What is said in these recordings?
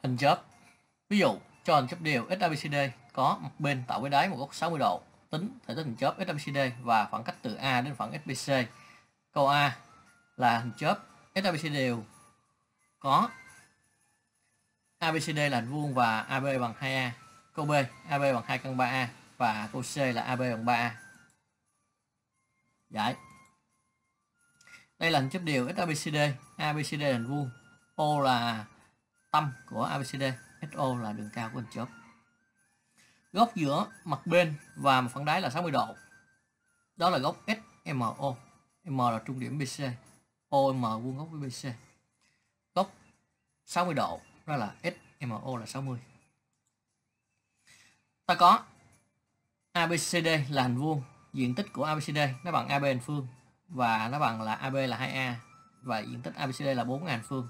Hình chớp. Ví dụ cho hình chớp đều XABCD có một bên tạo với đáy một góc 60 độ, tính thể tích hình chớp XABCD và khoảng cách từ A đến phẳng SBC. Câu A là hình chớp SABCD đều có ABCD là hình vuông và AB bằng 2A. Câu B, AB bằng 2 căn 3A và câu C là AB bằng 3A. Giải. Đây là hình chớp đều SABCD, ABCD là hình vuông, O là tâm của ABCD, SO là đường cao của hình chớp. Góc giữa mặt bên và mặt phẳng đáy là 60 độ. Đó là góc SMO. M là trung điểm BC. OM vuông góc với BC. Góc 60 độ đó là SMO là 60. Ta có ABCD là hình vuông, diện tích của ABCD nó bằng AB hình phương và nó bằng là AB là 2A và diện tích ABCD là 4.000 phương.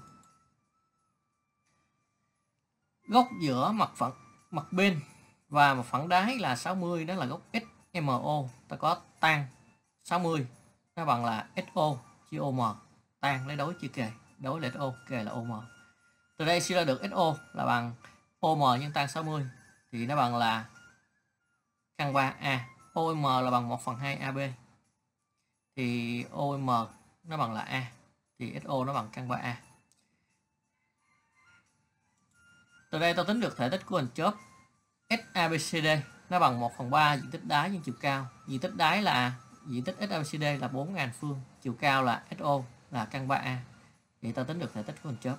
Góc giữa mặt bên và mặt phẳng đáy là 60, đó là góc SMO. Ta có tan 60 nó bằng là SO chia OM, tan lấy đối chia kề, đối là SO, kề là OM. Từ đây suy ra được SO là bằng OM nhân tan 60 thì nó bằng là căn 3A. OM là bằng 1/2 AB thì OM nó bằng là A thì SO nó bằng căn 3A. Từ đây ta tính được thể tích của hình chớp SABCD nó bằng 1/3 diện tích đáy nhân chiều cao. Diện tích đáy là diện tích SABCD là 4.000 phương, chiều cao là SO là căn 3A. Thì ta tính được thể tích của hình chớp.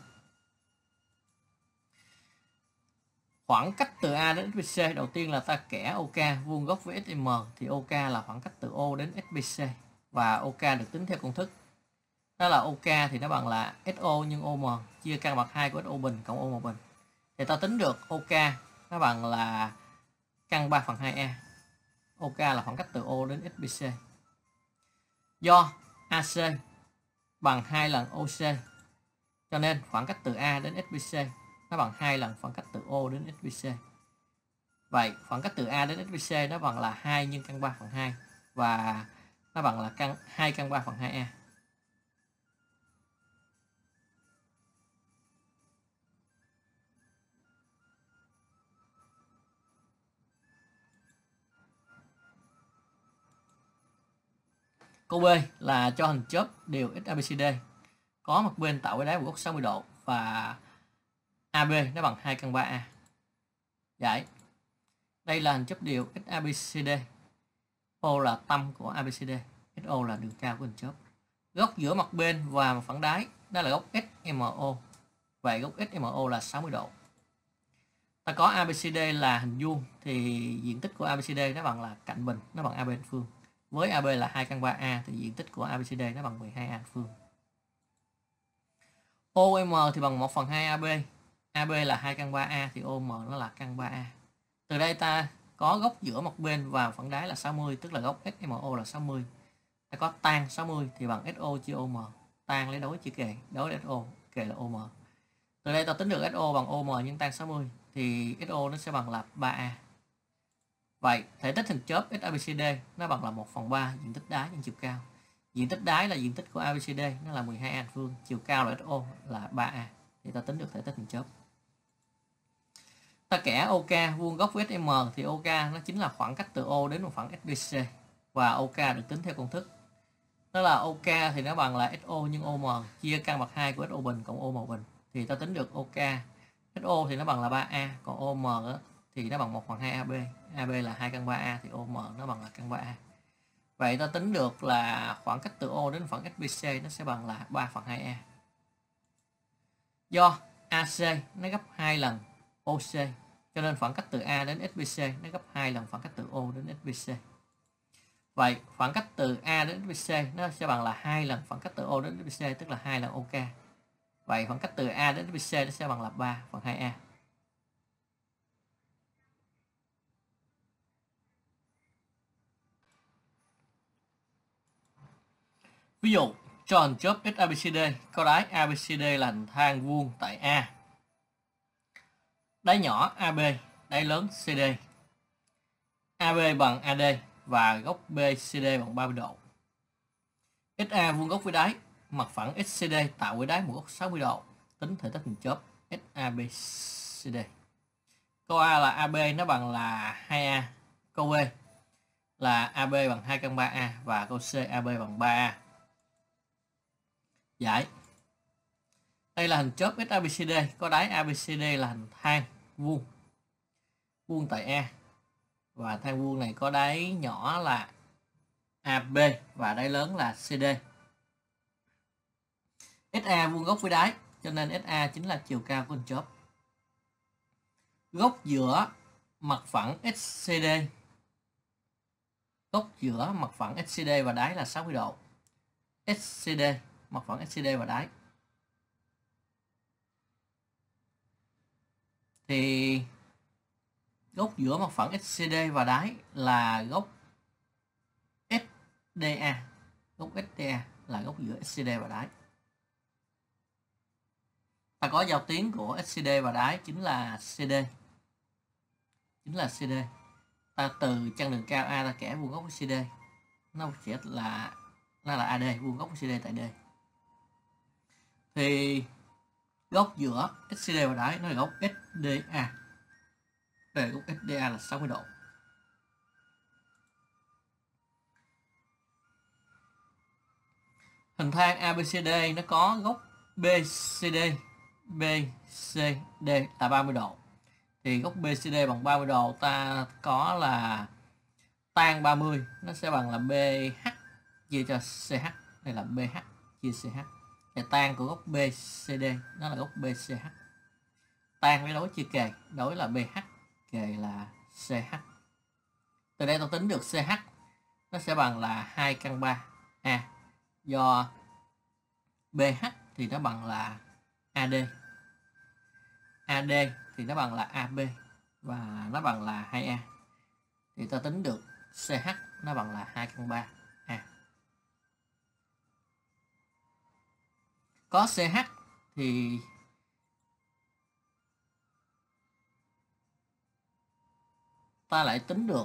Khoảng cách từ A đến SBC, đầu tiên là ta kẻ OK vuông góc với SM thì OK là khoảng cách từ O đến SBC và OK được tính theo công thức. Đó là OK thì nó bằng là SO nhân OM chia căn bậc 2 của SO bình cộng OM bình. Thì ta tính được OK nó bằng là căn 3/2A. OK là khoảng cách từ O đến SBC. Do AC bằng 2 lần OC cho nên khoảng cách từ A đến SBC nó bằng 2 lần khoảng cách từ O đến SBC. Vậy khoảng cách từ A đến SBC nó bằng là 2 nhân căn 3/2 và nó bằng là 2 căn 3/2A. Câu B là cho hình chớp đều XABCD có mặt bên tạo với đáy một góc 60 độ và AB nó bằng 2 căn 3A. Giải. Đây là hình chớp đều XABCD. O là tâm của ABCD, SO là đường cao của hình chớp. Góc giữa mặt bên và mặt phẳng đáy đó là góc SMO. Vậy góc SMO là 60 độ. Ta có ABCD là hình vuông thì diện tích của ABCD nó bằng là cạnh bình, nó bằng AB hình phương. Với AB là 2 căn 3A thì diện tích của ABCD nó bằng 12A phương. OM thì bằng 1/2 AB. AB là 2 căn 3A thì OM nó là căn 3A. Từ đây ta có góc giữa mặt bên và phẳng đáy là 60, tức là góc SMO là 60. Ta có tan 60 thì bằng SO chia OM. Tan lấy đối chia kề, đối là SO, kề là OM. Từ đây ta tính được SO bằng OM nhân tan 60 thì SO nó sẽ bằng là 3A. Vậy thể tích hình chớp SABCD nó bằng là 1/3 diện tích đáy nhân chiều cao. Diện tích đáy là diện tích của ABCD nó là 12A phương, chiều cao là SO là 3A. Thì ta tính được thể tích hình chớp. Ta kẻ OK vuông góc với SM thì OK nó chính là khoảng cách từ O đến một phẳng SBC và OK được tính theo công thức. Đó là OK thì nó bằng là SO nhân OM chia căn bậc 2 của SO bình cộng OM bình. Thì ta tính được OK. SO thì nó bằng là 3A, còn OM thì nó bằng 1/2 AB. AB là 2 căn 3A thì OM nó bằng là căn 3A. Vậy ta tính được là khoảng cách từ O đến phẳng SBC nó sẽ bằng là 3/2A. Do AC nó gấp 2 lần OC cho nên khoảng cách từ A đến SBC nó gấp 2 lần khoảng cách từ O đến SBC. Vậy khoảng cách từ A đến SBC nó sẽ bằng là 2 lần khoảng cách từ O đến SBC, tức là 2 lần OK. Vậy khoảng cách từ A đến SBC nó sẽ bằng là 3/2A. Ví dụ cho hình chớp SABCD có đáy ABCD là hình thang vuông tại A, đáy nhỏ AB, đáy lớn CD, AB bằng AD và góc BCD bằng 30 độ. SA vuông góc với đáy, mặt phẳng SCD tạo với đáy một góc 60 độ, tính thể tích hình chớp SABCD. CD. Câu A là AB nó bằng là 2A. Câu B là AB bằng 2 căn 3A và câu C AB bằng 3A. Giải. Đây là hình chớp XABCD, có đáy ABCD là hình thang vuông. Vuông tại A. Và thang vuông này có đáy nhỏ là AB và đáy lớn là CD. SA vuông góc với đáy, cho nên SA chính là chiều cao của hình chớp. Góc giữa mặt phẳng XCD. Góc giữa mặt phẳng XCD và đáy là 60 độ. XCD, mặt phẳng XCD và đáy. Thì góc giữa mặt phẳng XCD và đáy là góc SDA. Góc SDA là góc giữa XCD và đáy. Ta có giao tuyến của XCD và đáy chính là CD. Chính là CD. Ta từ chân đường cao A ta kẻ vuông góc với CD. Nó sẽ là AD, vuông góc với CD tại D. Thì góc giữa XCD và đáy nó là góc SDA. Đây là góc SDA là 60 độ. Hình thang ABCD nó có góc BCD là 30 độ. Thì góc BCD bằng 30 độ ta có là tan 30 nó sẽ bằng là BH chia cho CH. Đây là BH chia CH. Thì tan của góc BCD nó là góc BCH. Tan với đối chia kề, đối là BH, kề là CH. Từ đây ta tính được CH nó sẽ bằng là 2 căn 3A. Do BH thì nó bằng là AD. AD thì nó bằng là AB và nó bằng là 2A. Thì ta tính được CH nó bằng là 2 căn 3A. Có CH thì ta lại tính được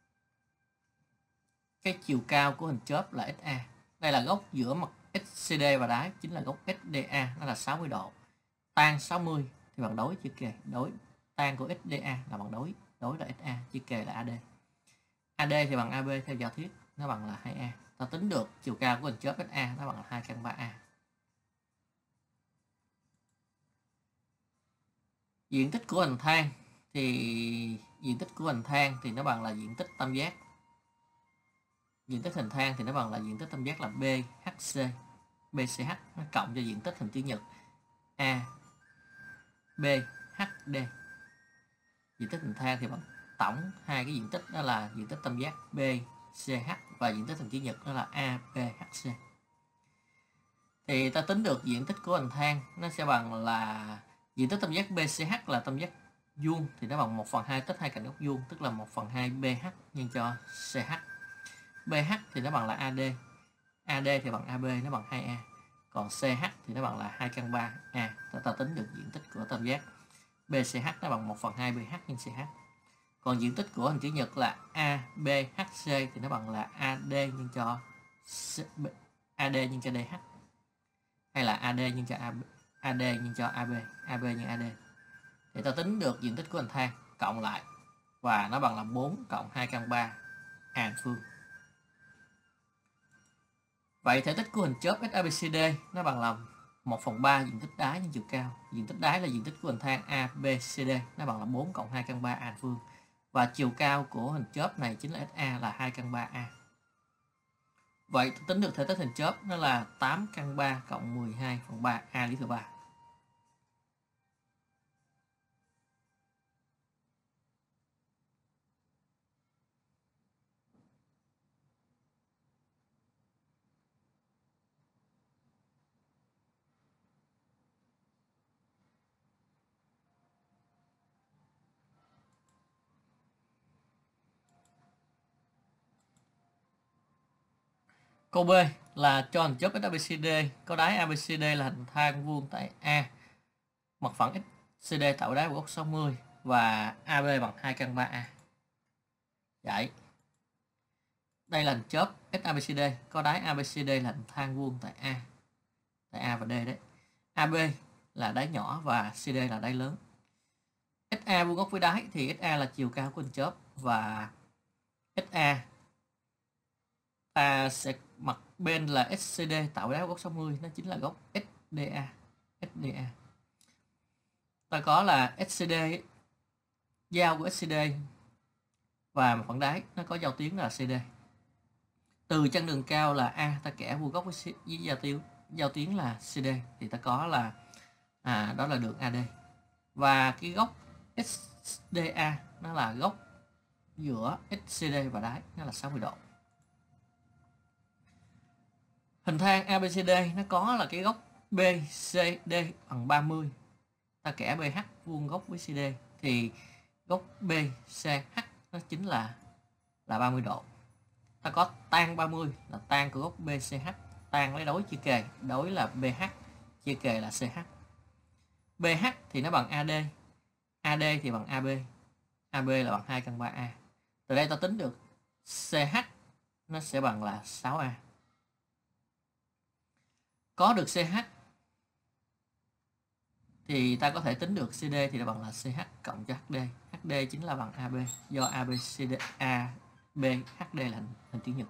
cái chiều cao của hình chớp là SA. Đây là góc giữa mặt XCD và đáy, chính là góc SDA, nó là 60 độ. Tan 60 thì bằng đối chia kề, đối tan của SDA là bằng đối là SA, chia kề là AD. AD thì bằng AB theo giả thuyết, nó bằng là 2A. Ta tính được chiều cao của hình chớp SA nó bằng là 2 căn 3A. Diện tích của hình thang thì nó bằng là diện tích tam giác. Diện tích hình thang thì nó bằng là diện tích tam giác là BCH nó cộng cho diện tích hình chữ nhật ABHD. Diện tích hình thang thì bằng tổng hai cái diện tích, đó là diện tích tam giác BCH và diện tích hình chữ nhật đó là ABHC. Thì ta tính được diện tích của hình thang nó sẽ bằng là diện tích tam giác BCH là tam giác vuông thì nó bằng 1/2 tích hai cạnh góc vuông, tức là 1/2 BH nhân cho CH. BH thì nó bằng là AD. AD thì bằng AB, nó bằng 2A. Còn CH thì nó bằng là 2 căn 3A. Ta tính được diện tích của tam giác BCH nó bằng 1/2 BH nhân CH. Còn diện tích của hình chữ nhật là ABHC thì nó bằng là AD nhân cho DH. Hay là AD nhân cho AD nhân cho AB, AB nhân AD. Thì ta tính được diện tích của hình thang cộng lại và nó bằng là 4 cộng 2 căn 3 A phương. Vậy thể tích của hình chớp XABCD nó bằng là 1/3 diện tích đáy nhân chiều cao. Diện tích đáy là diện tích của hình thang ABCD, nó bằng là 4 cộng 2 căn 3 A phương. Và chiều cao của hình chớp này chính là SA là 2 căn 3A. Vậy tính được thể tích hình chớp nó là 8 căn 3 cộng 12/3 A lý thừa 3. Câu B là cho hình chớp XABCD có đáy ABCD là hình thang vuông tại A. Mặt phẳng XCD tạo đáy của góc 60 và AB bằng 2 căn 3A. Vậy đây là hình chớp XABCD có đáy ABCD là hình thang vuông tại A. Tại A và D đấy. AB là đáy nhỏ và CD là đáy lớn. SA vuông góc với đáy thì SA là chiều cao của hình chớp, và SA ta sẽ mặt bên là SCD tạo với đáy góc 60, nó chính là góc SDA. Ta có là SCD, giao của SCD và mặt phẳng đáy nó có giao tuyến là CD. Từ chân đường cao là A ta kẻ vuông góc với giao tuyến là CD thì ta có là đó là đường AD. Và cái góc SDA nó là góc giữa SCD và đáy, nó là 60 độ. Hình thang ABCD nó có là cái góc BCD bằng 30. Ta kẻ BH vuông góc với CD thì góc BCH nó chính là 30 độ. Ta có tan 30 là tan của góc BCH, tan lấy đối chia kề, đối là BH, chia kề là CH. BH thì nó bằng AD, AD thì bằng AB, AB là bằng 2 căn 3A. Từ đây ta tính được CH nó sẽ bằng là 6A. Có được CH thì ta có thể tính được CD thì nó bằng là CH cộng cho HD. HD chính là bằng AB, do ABCD AB HD là hình chữ nhật.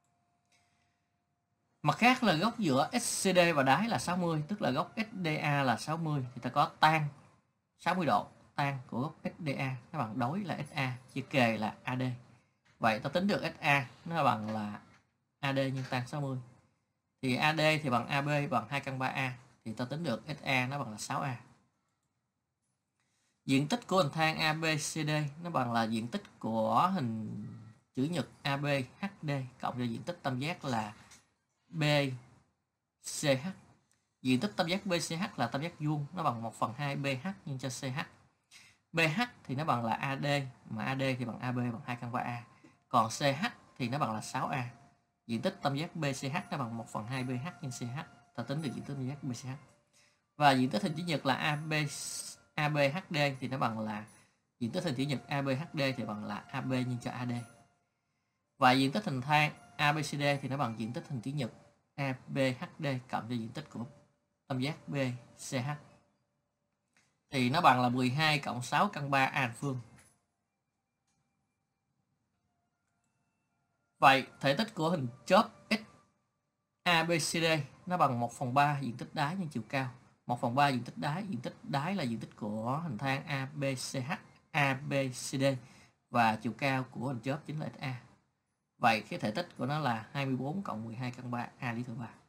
Mặt khác là góc giữa SCD và đáy là 60, tức là góc SDA là 60 thì ta có tan 60 độ, tan của góc SDA nó bằng đối là SA, chia kề là AD. Vậy ta tính được SA nó bằng là AD nhân tan 60. Thì AD thì bằng AB bằng 2 căn 3A thì ta tính được SA nó bằng là 6A. Diện tích của hình thang ABCD nó bằng là diện tích của hình chữ nhật ABHD cộng với diện tích tam giác là BCH. Diện tích tam giác BCH là tam giác vuông, nó bằng 1/2 BH nhân cho CH. BH thì nó bằng là AD, mà AD thì bằng AB bằng 2 căn 3A. Còn CH thì nó bằng là 6A. Diện tích tam giác BCH nó bằng 1/2 BH nhân CH. Ta tính được diện tích tam giác BCH. Và diện tích hình chữ nhật là ABHD thì nó bằng là diện tích hình chữ nhật ABHD thì bằng là AB nhân cho AD. Và diện tích hình thang ABCD thì nó bằng diện tích hình chữ nhật ABHD cộng cho diện tích của tam giác BCH. Thì nó bằng là 12 cộng 6 căn 3 A phương. Vậy thể tích của hình chớp ABCD nó bằng 1/3 diện tích đáy nhân chiều cao. 1/3 diện tích đáy là diện tích của hình thang ABCH, ABCD và chiều cao của hình chớp chính là SA. Vậy cái thể tích của nó là 24 cộng 12 căn 3 A lý thừa 3.